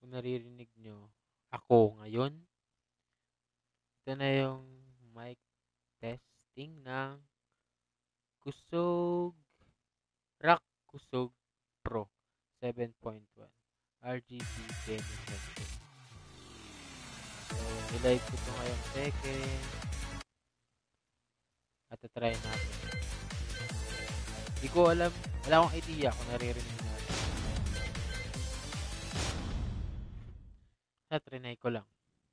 Kung naririnig nyo ako ngayon, ito na yung mic testing ng Kusog Rock Kusog Pro 7.1 RGB gaming headset. So, nilive ko ito ngayong second at try natin. Hindi ko alam, wala akong idea kung naririnig natin. Trinay ko lang.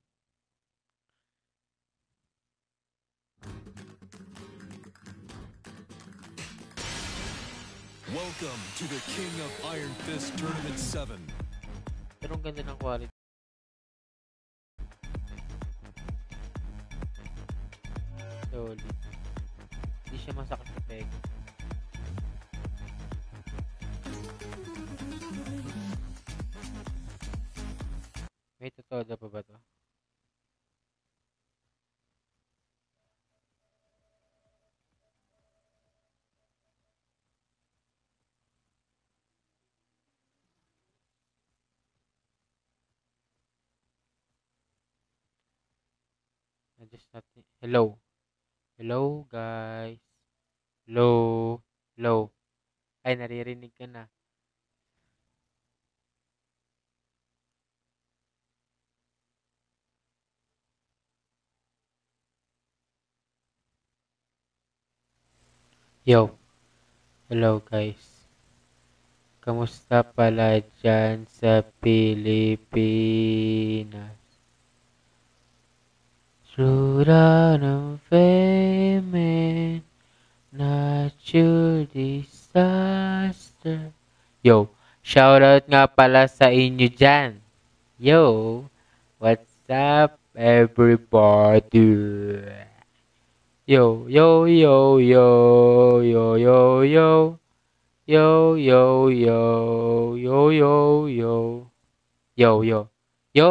Welcome to the King of Iron Fist Tournament 7. Pero ang ganda ng quality. Solid. Hindi siya masakit sa peg. May totoo pa ba to? Just not. Hello. Hello, guys. Hello. Hello. Ay, naririnig ka na. Yo. Hello, guys. Kamusta pala dyan sa Pilipinas? Sudah ng fame, natural disaster. Yo, shoutout nga pala sa inyo dyan. Yo, what's up everybody? Yo, yo, yo, yo, yo, yo, yo. Yo, yo, yo, yo, yo, yo. Yo, yo. Yo!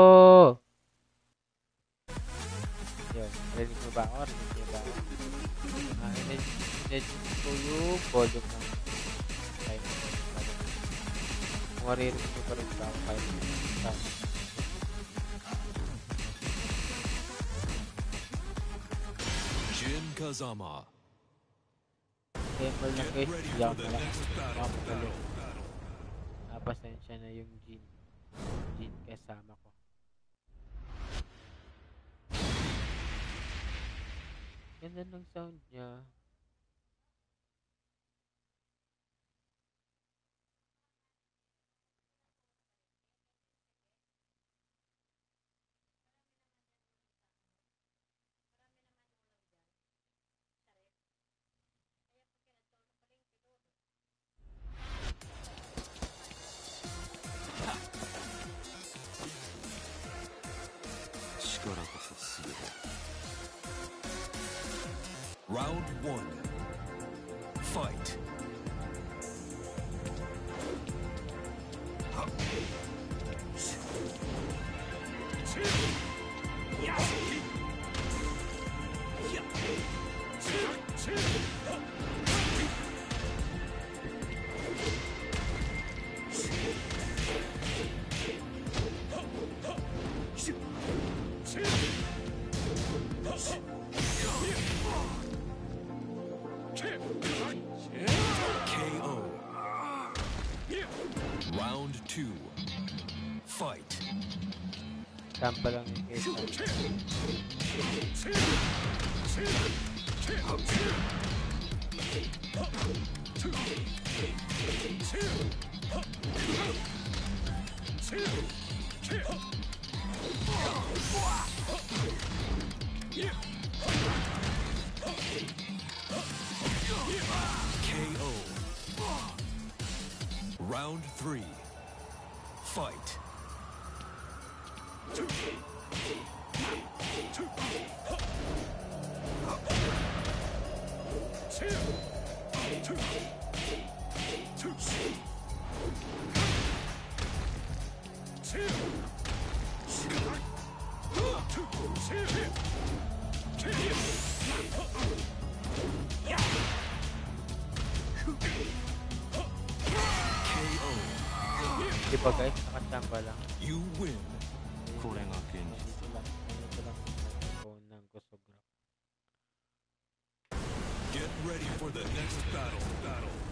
Yo, rinig mo ba ako? Rinig mo ba ako? Energy ko yung volume ng time. Kung maririnig mo pa rin sa ako kahit sa Jin Kazama. temple na guys, hindi ako magaling. Napasensya na yung Jin kasama ko. Ganda ng sound niya. Round 1. Fight. KO. Round 2. Fight. Sampa lang yung case. KO. Round 3. Fight. Di ba guys? Nakachamba lang. You win. これが現実 Ito lang. Ito lang. Phone ng Kusog Rock. Get ready for the next battle.